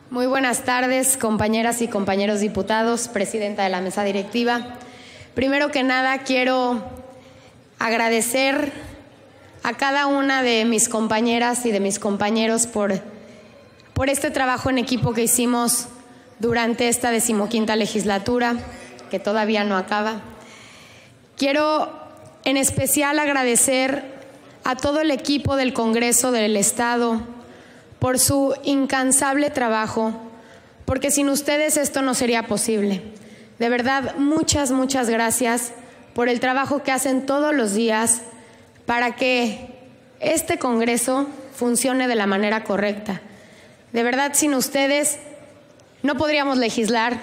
Muy buenas tardes, compañeras y compañeros diputados, presidenta de la mesa directiva. Primero que nada, quiero agradecer a cada una de mis compañeras y de mis compañeros por este trabajo en equipo que hicimos durante esta 15ª legislatura, que todavía no acaba. Quiero en especial agradecer a todo el equipo del Congreso del Estado por su incansable trabajo, porque sin ustedes esto no sería posible. De verdad, muchas gracias por el trabajo que hacen todos los días para que este Congreso funcione de la manera correcta. De verdad, sin ustedes no podríamos legislar.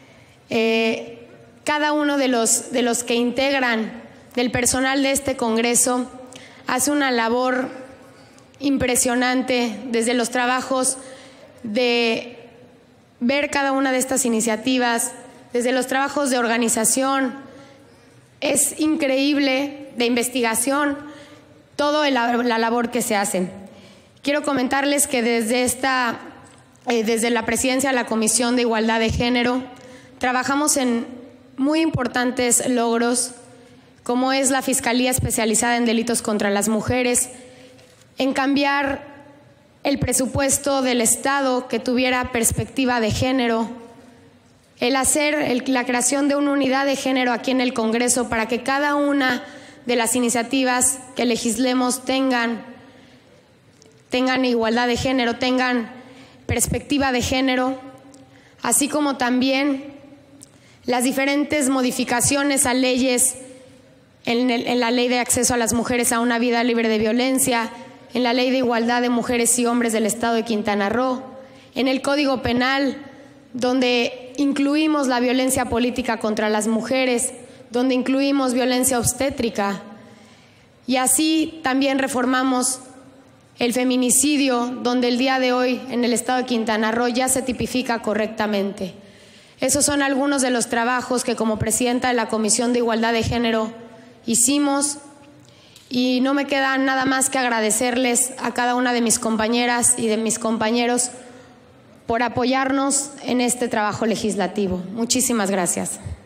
Cada uno de los que integran del personal de este Congreso hace una labor impresionante desde los trabajos de ver cada una de estas iniciativas, desde los trabajos de organización. Es increíble, de investigación, toda la labor que se hace. Quiero comentarles que desde la presidencia de la Comisión de Igualdad de Género trabajamos en muy importantes logros, como es la Fiscalía Especializada en Delitos contra las Mujeres, en cambiar el presupuesto del Estado que tuviera perspectiva de género, el hacer la creación de una unidad de género aquí en el Congreso para que cada una de las iniciativas que legislemos tengan igualdad de género, tengan perspectiva de género, así como también las diferentes modificaciones a leyes en la Ley de Acceso a las Mujeres a una Vida Libre de Violencia, en la Ley de Igualdad de Mujeres y Hombres del Estado de Quintana Roo, en el Código Penal, donde incluimos la violencia política contra las mujeres, donde incluimos violencia obstétrica, y así también reformamos el feminicidio, donde el día de hoy en el Estado de Quintana Roo ya se tipifica correctamente. Esos son algunos de los trabajos que como presidenta de la Comisión de Igualdad de Género hicimos, y no me queda nada más que agradecerles a cada una de mis compañeras y de mis compañeros por apoyarnos en este trabajo legislativo. Muchísimas gracias.